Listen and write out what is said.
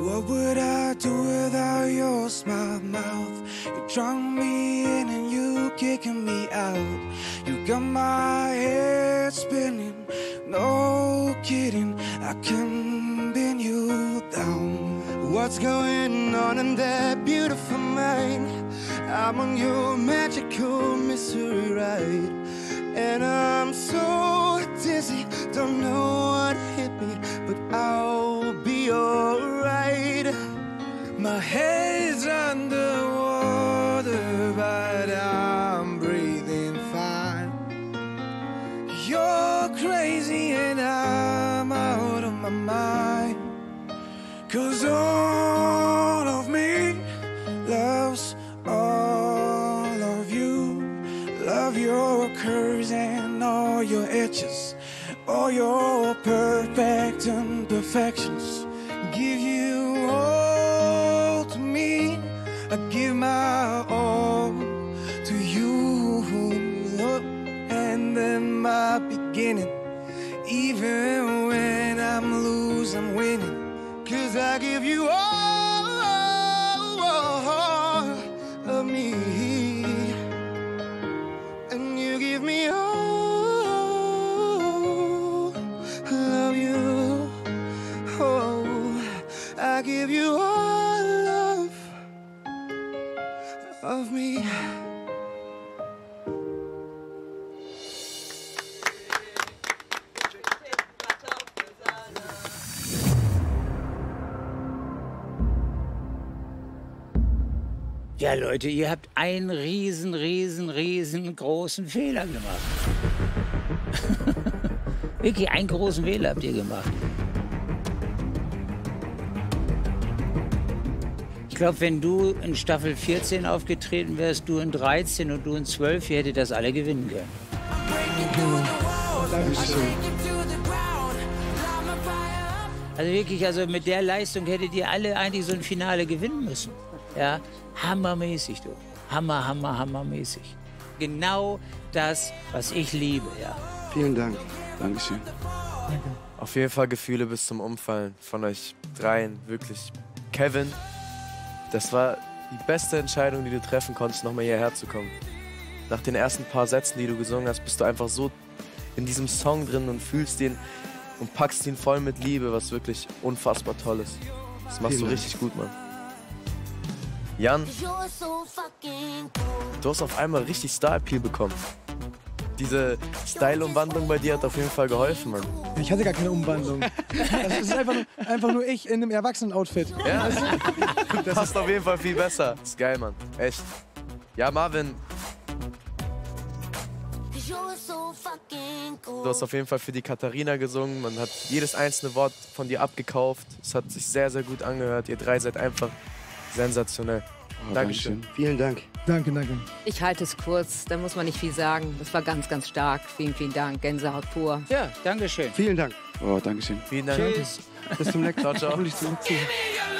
What would I do without your smart mouth? You drawing me in and you kicking me out. You got my head spinning, no kidding, I can pin you down. What's going on in that beautiful mind? I'm on your magical mystery ride, and I'm so dizzy, don't know what hit me, but I'll be alright. My head's underwater, but I'm breathing fine. You're crazy and I'm out of my mind. 'Cause all of me loves all of you. Love your curves and all your edges, all your perfect imperfections. Give you all to me, I give my all to you. And then my beginning, even when I'm losing, I'm winning. 'Cause I give you all of me, and you give me all. Love you, oh, I give you all of me. Ja, Leute, ihr habt einen riesengroßen Fehler gemacht. Wirklich einen großen Fehler habt ihr gemacht. Ich glaube, wenn du in Staffel 14 aufgetreten wärst, du in 13 und du in 12, ihr hättet das alle gewinnen können. Also wirklich, also mit der Leistung hättet ihr alle eigentlich so ein Finale gewinnen müssen. Ja, hammermäßig, du. Hammermäßig. Genau das, was ich liebe, ja. Vielen Dank. Dankeschön. Auf jeden Fall Gefühle bis zum Umfallen von euch dreien, wirklich. Kevin, das war die beste Entscheidung, die du treffen konntest, nochmal hierher zu kommen. Nach den ersten paar Sätzen, die du gesungen hast, bist du einfach so in diesem Song drin und fühlst den und packst ihn voll mit Liebe, was wirklich unfassbar toll ist. Das machst du richtig gut, Mann. Jan, du hast auf einmal richtig Star-Appeal bekommen. Diese Style-Umwandlung bei dir hat auf jeden Fall geholfen, Mann. Ich hatte gar keine Umwandlung. Das ist einfach nur ich in einem Erwachsenen-Outfit. Ja, das passt auf jeden Fall viel besser. Das ist geil, Mann. Echt. Ja, Marvin. Du hast auf jeden Fall für die Katharina gesungen. Man hat jedes einzelne Wort von dir abgekauft. Es hat sich sehr, sehr gut angehört. Ihr drei seid einfach sensationell. Oh, Dankeschön. Vielen Dank. Danke. Ich halte es kurz, da muss man nicht viel sagen. Das war ganz stark. Vielen Dank. Gänsehaut pur. Ja, Dankeschön. Vielen Dank. Oh, Dankeschön. Vielen Dank. Tschüss. Bis zum nächsten Mal. Ciao, ciao. Hoffentlich zum nächsten Mal.